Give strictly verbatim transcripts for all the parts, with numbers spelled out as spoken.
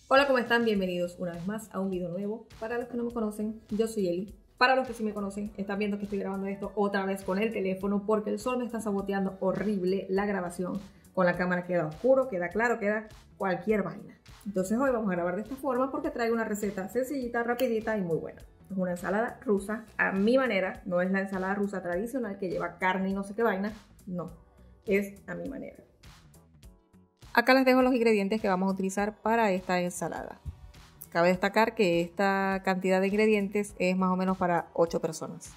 Hola, ¿cómo están? Bienvenidos una vez más a un video nuevo. Para los que no me conocen, yo soy Eli. Para los que sí me conocen, están viendo que estoy grabando esto otra vez con el teléfono porque el sol me está saboteando horrible la grabación. Con la cámara queda oscuro, queda claro, queda cualquier vaina. Entonces hoy vamos a grabar de esta forma porque traigo una receta sencillita, rapidita y muy buena. Es una ensalada rusa a mi manera, no es la ensalada rusa tradicional que lleva carne y no sé qué vaina, no, es a mi manera. Acá les dejo los ingredientes que vamos a utilizar para esta ensalada. Cabe destacar que esta cantidad de ingredientes es más o menos para ocho personas.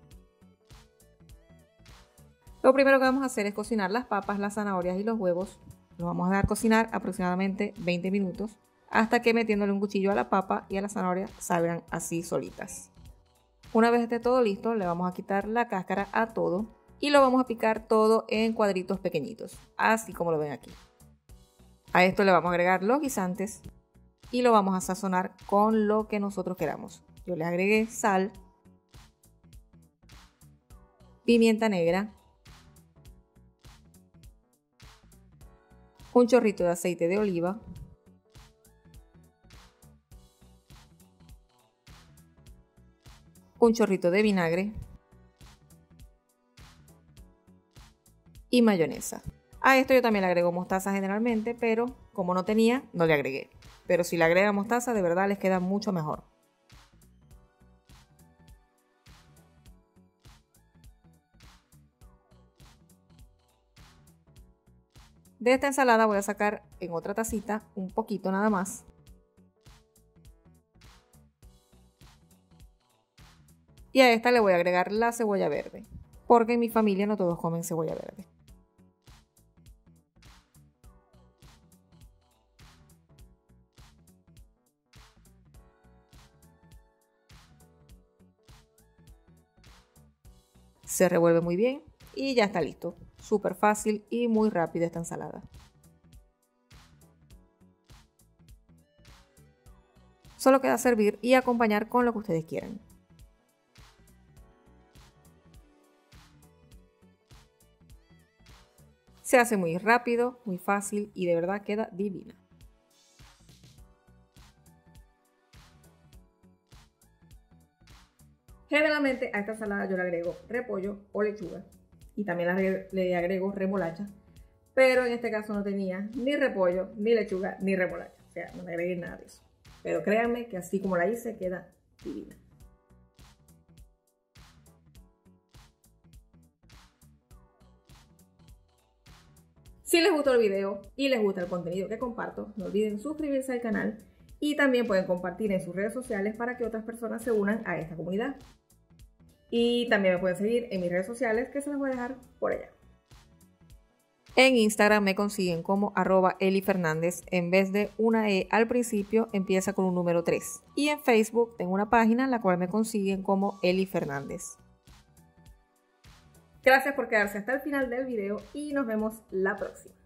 Lo primero que vamos a hacer es cocinar las papas, las zanahorias y los huevos. Los vamos a dejar cocinar aproximadamente veinte minutos hasta que metiéndole un cuchillo a la papa y a la zanahoria salgan así solitas. Una vez esté todo listo, le vamos a quitar la cáscara a todo y lo vamos a picar todo en cuadritos pequeñitos, así como lo ven aquí. A esto le vamos a agregar los guisantes y lo vamos a sazonar con lo que nosotros queramos. Yo le agregué sal, pimienta negra, un chorrito de aceite de oliva, un chorrito de vinagre y mayonesa. A esto yo también le agrego mostaza generalmente, pero como no tenía, no le agregué. Pero si le agrega mostaza, de verdad les queda mucho mejor. De esta ensalada voy a sacar en otra tacita un poquito nada más. Y a esta le voy a agregar la cebolla verde, porque en mi familia no todos comen cebolla verde. Se revuelve muy bien y ya está listo. Súper fácil y muy rápida esta ensalada. Solo queda servir y acompañar con lo que ustedes quieran. Se hace muy rápido, muy fácil y de verdad queda divina. Generalmente a esta ensalada yo le agrego repollo o lechuga y también le agrego remolacha, pero en este caso no tenía ni repollo, ni lechuga, ni remolacha, o sea, no le agregué nada de eso. Pero créanme que así como la hice queda divina. Si les gustó el video y les gusta el contenido que comparto, no olviden suscribirse al canal y también pueden compartir en sus redes sociales para que otras personas se unan a esta comunidad. Y también me pueden seguir en mis redes sociales que se las voy a dejar por allá. En Instagram me consiguen como arroba Eli Fernández. En vez de una E al principio empieza con un número tres. Y en Facebook tengo una página en la cual me consiguen como Eli Fernández. Gracias por quedarse hasta el final del video y nos vemos la próxima.